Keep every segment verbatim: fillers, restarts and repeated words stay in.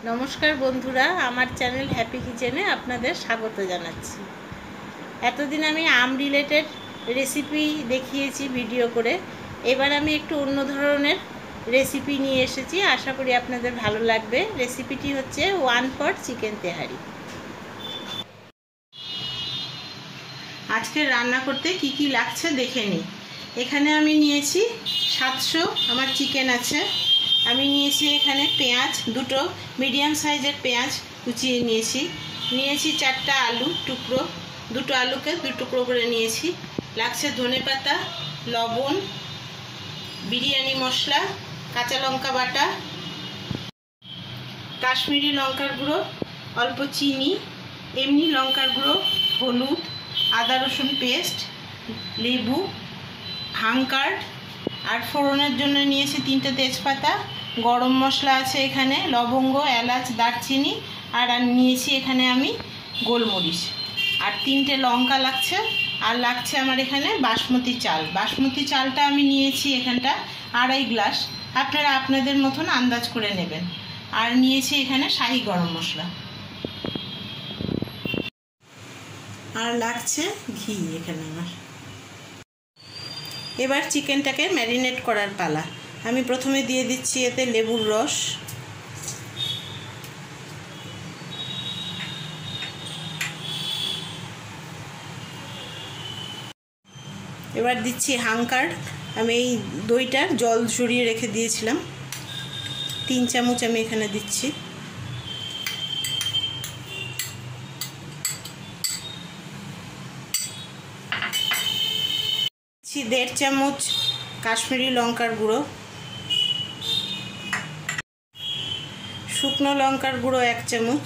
নমস্কার বন্ধুরা, আমার চ্যানেল হ্যাপি কিচেনে আপনাদের স্বাগত জানাচ্ছি। এতদিন আমি আম রিলেটেড রেসিপি দেখিয়েছি ভিডিও করে। এবার আমি একটু অন্য ধরনের রেসিপি নিয়ে এসেছি, আশা করি আপনাদের ভালো লাগবে। রেসিপিটি হচ্ছে ওয়ান পট চিকেন তেহারি। আজকে রান্না করতে কি কি লাগছে দেখে নিই। এখানে আমি নিয়েছি সাতশো আমার চিকেন আছে। আমি নিয়েছি এখানে পেঁয়াজ, দুটো মিডিয়াম সাইজের পেঁয়াজ কুচিয়ে নিয়েছি। নিয়েছি চারটা আলু টুকরো, দুটো আলুকে দু টুকরো করে নিয়েছি। লাগছে ধনেপাতা, লবণ, বিরিয়ানি মশলা, কাঁচা লঙ্কা বাটা, কাশ্মীরি লঙ্কার গুঁড়ো, অল্প চিনি, এমনি লঙ্কার গুঁড়ো, হলুদ, আদা রসুন পেস্ট, লেবু, ভাঙকার, আর ফোড়নের জন্য নিয়েছি তিনটে তেজপাতা, গরম মশলা আছে এখানে, লবঙ্গ, এলাচ, দারচিনি, আর নিয়েছি এখানে আমি গোলমরিচ, আর তিনটে লঙ্কা লাগছে। আর লাগছে আমার এখানে বাসমতি চাল। বাসমতি চালটা আমি নিয়েছি এখানটা আড়াই গ্লাস, আপনারা আপনাদের মতন আন্দাজ করে নেবেন। আর নিয়েছি এখানে শাহি গরম মশলা, আর লাগছে ঘি এখানে আমার। এবার চিকেনটাকে ম্যারিনেট করার পালা। আমি প্রথমে দিয়ে দিচ্ছি এতে লেবুর রস, এবার দিচ্ছি হাঙ্কার। আমি এই দইটার জল ঝরিয়ে রেখে দিয়েছিলাম, তিন চামচ আমি এখানে দিচ্ছি। দিচ্ছি দেড় চামচ কাশ্মীরি লঙ্কার গুঁড়ো, শুকনো লঙ্কার গুঁড়ো এক চামচ,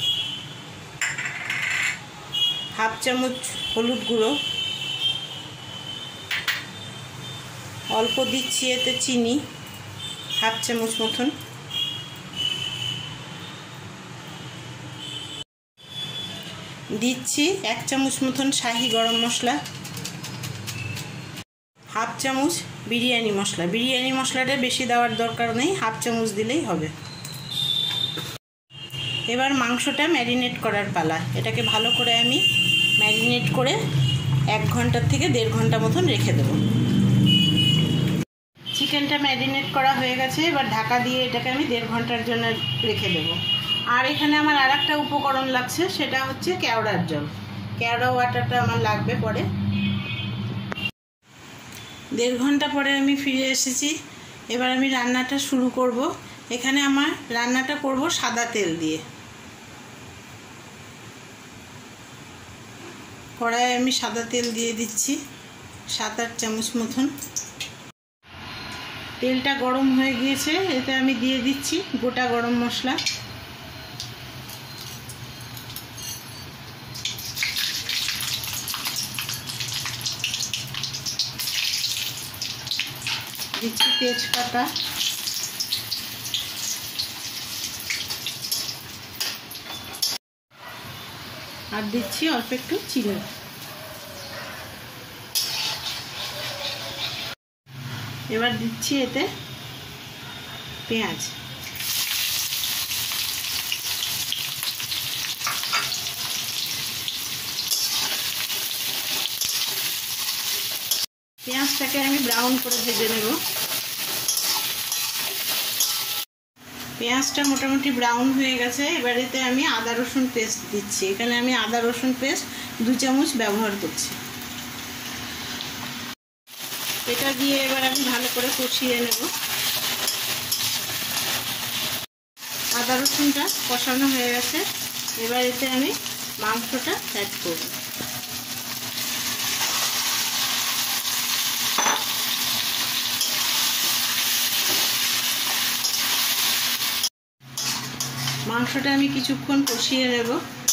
হাফ চামচ হলুদ গুঁড়ো, অল্প দিচ্ছি এতে চিনি হাফ চামচ মতন, দিচ্ছি এক চামচ মতন শাহি গরম মশলা, হাফ চামচ বিরিয়ানি মশলা। বিরিয়ানি মশলাটা বেশি দেওয়ার দরকার নেই, হাফ চামচ দিলেই হবে। এবার মাংসটা ম্যারিনেট করার পালা। এটাকে ভালো করে আমি ম্যারিনেট করে এক ঘন্টার থেকে দেড় ঘন্টা মতন রেখে দেবো। চিকেনটা ম্যারিনেট করা হয়ে গেছে, এবার ঢাকা দিয়ে এটাকে আমি দেড় ঘন্টার জন্য রেখে দেবো। আর এখানে আমার আর একটা উপকরণ লাগছে, সেটা হচ্ছে কেওড়ার জল। কেওড়া ওয়াটারটা আমার লাগবে পরে। দেড় ঘন্টা পরে আমি ফিরে এসেছি। এবার আমি রান্নাটা শুরু করব। এখানে আমার রান্নাটা করব সাদা তেল দিয়ে। কড়াইয়ে আমি সাদা তেল দিয়ে দিচ্ছি সাত আট চামচ মতন। তেলটা গরম হয়ে গিয়েছে, এতে আমি দিয়ে দিচ্ছি গোটা গরম মশলা, দিচ্ছি তেজপাতা, আর দিচ্ছি অল্প একটু চিনি। এবার দিচ্ছি এতে পেঁয়াজ, পেঁয়াজটাকে আমি ব্রাউন করে ভেজে নেব। পেঁয়াজটা মোটামুটি ব্রাউন হয়ে গেছে। এবার এতে আমি আদা রসুন পেস্ট দিচ্ছি। এখানে আমি আদা রসুন পেস্ট দু চামচ ব্যবহার করছি। এটা দিয়ে এবার আমি ভালো করে কষিয়ে নেব। আদা রসুনটা কষানো হয়ে গেছে, এবার এতে আমি মাংসটা অ্যাড করব। মাংসটা আমি কিছুক্ষণ কষিয়ে নেব।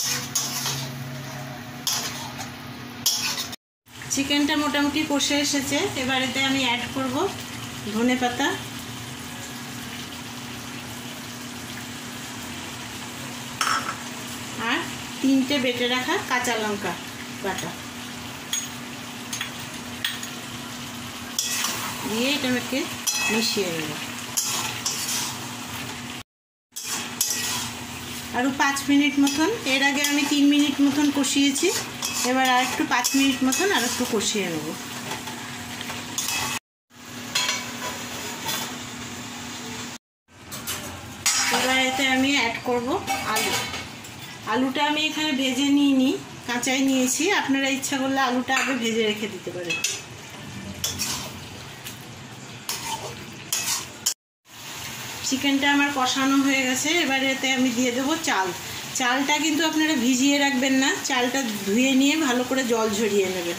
চিকেনটা মোটামুটি কষে এসেছে, এবার এতে আমি অ্যাড করব ধনেপাতা, আর তিনটে বেটে রাখা কাঁচা লঙ্কা বাটা দিয়ে এটাকে মিশিয়ে নেব। আরও পাঁচ মিনিট মতন, এর আগে আমি তিন মিনিট মতন কষিয়েছি, এবার আর একটু পাঁচ মিনিট মতন আর একটু কষিয়ে নেব। এবার এতে আমি অ্যাড করব আলু। আলুটা আমি এখানে ভেজে নিয়ে নিই, কাঁচাই নিয়েছি, আপনারা ইচ্ছা করলে আলুটা আগে ভেজে রেখে দিতে পারেন। চিকেনটা আমার কষানো হয়ে গেছে, এবার এতে আমি দিয়ে দেবো চাল। চালটা কিন্তু আপনারা ভিজিয়ে রাখবেন না, চালটা ধুয়ে নিয়ে ভালো করে জল ঝরিয়ে নেবেন।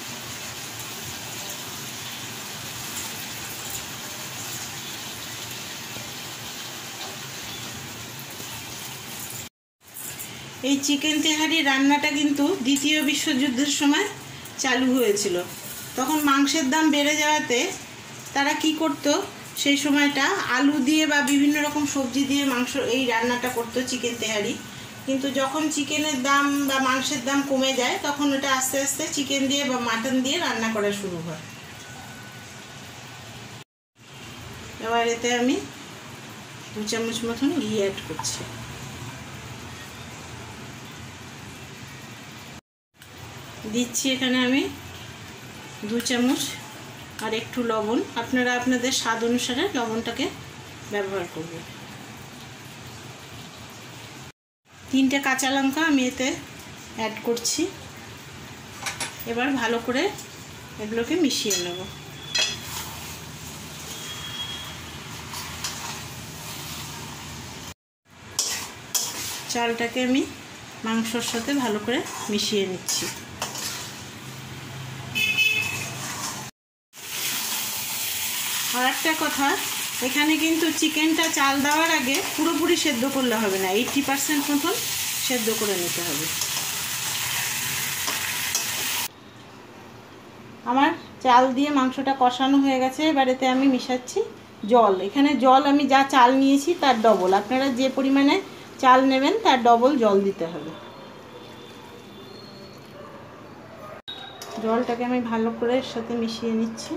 এই চিকেন তেহারি রান্নাটা কিন্তু দ্বিতীয় বিশ্বযুদ্ধের সময় চালু হয়েছিল। তখন মাংসের দাম বেড়ে যাওয়াতে তারা কি করতো, সেই সময়টা আলু দিয়ে বা বিভিন্ন রকম সবজি দিয়ে মাংস এই রান্নাটা করতো চিকেন তেহারি। কিন্তু যখন চিকেনের দাম বা মাংসের দাম কমে যায় তখন ওটা আস্তে আস্তে চিকেন দিয়ে বা মাটন দিয়ে রান্না করা শুরু হয়। এবার এতে আমি দু চামচ মতন ঘি অ্যাড করছি। দিচ্ছি এখানে আমি দু চামচ আর একটু লবণ, আপনারা আপনাদের স্বাদ অনুসারে লবণটাকে ব্যবহার করবেন। তিনটে কাঁচা লঙ্কা আমি এতে অ্যাড করছি। এবার ভালো করে এগুলোকে মিশিয়ে নেব। চালটাকে আমি মাংসর সাথে ভালো করে মিশিয়ে নিচ্ছি। আর একটা কথা, এখানে কিন্তু চিকেনটা চাল দেওয়ার আগে পুরোপুরি সেদ্ধ করলে হবে না, এইটটি পার্সেন্ট মতন সেদ্ধ করে নিতে হবে। আমার চাল দিয়ে মাংসটা কষানো হয়ে গেছে, এবার এতে আমি মিশাচ্ছি জল। এখানে জল আমি যা চাল নিয়েছি তার ডবল, আপনারা যে পরিমাণে চাল নেবেন তার ডবল জল দিতে হবে। জলটাকে আমি ভালো করে এর সাথে মিশিয়ে নিচ্ছি।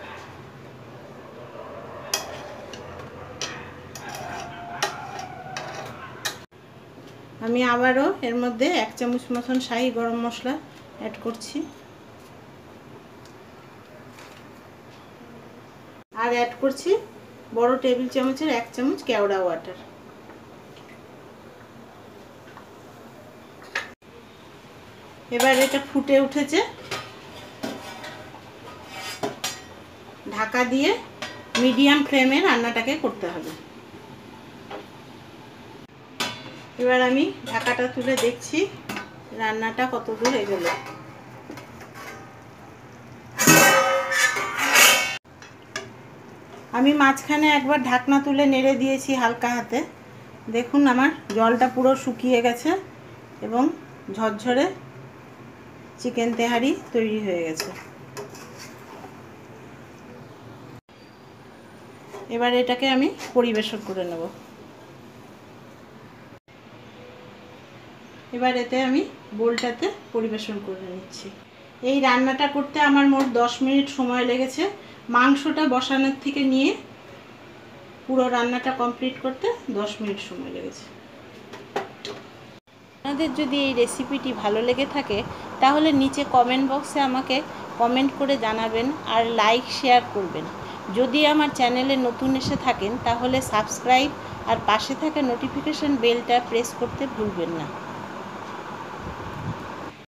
আমি আবারও এর মধ্যে এক চামচ মতন শাহি গরম মশলা অ্যাড করছি, আর অ্যাড করছি বড় টেবিল চামচের এক চামচ কেওড়া ওয়াটার। এবার এটা ফুটে উঠেছে, ঢাকা দিয়ে মিডিয়াম ফ্লেমে রান্নাটাকে করতে হবে। এবার আমি ঢাকাটা তুলে দেখছি রান্নাটা কত দূর এগোলো। আমি মাঝখানে একবার ঢাকনা তুলে নেড়ে দিয়েছি হালকা হাতে, দেখুন আমার জলটা পুরো শুকিয়ে গেছে এবং ঝরঝরে চিকেন তেহারি তৈরি হয়ে গেছে। এবার এটাকে আমি পরিবেশন করে নেব। এবার এতে আমি বোলটাতে পরিবেশন করে নিচ্ছি। এই রান্নাটা করতে আমার মোট দশ মিনিট সময় লেগেছে, মাংসটা বসানোর থেকে নিয়ে পুরো রান্নাটা কমপ্লিট করতে দশ মিনিট সময় লেগেছে। আপনাদের যদি এই রেসিপিটি ভালো লেগে থাকে তাহলে নিচে কমেন্ট বক্সে আমাকে কমেন্ট করে জানাবেন আর লাইক শেয়ার করবেন। যদি আমার চ্যানেলে নতুন এসে থাকেন তাহলে সাবস্ক্রাইব আর পাশে থাকা নোটিফিকেশন বেলটা প্রেস করতে ভুলবেন না।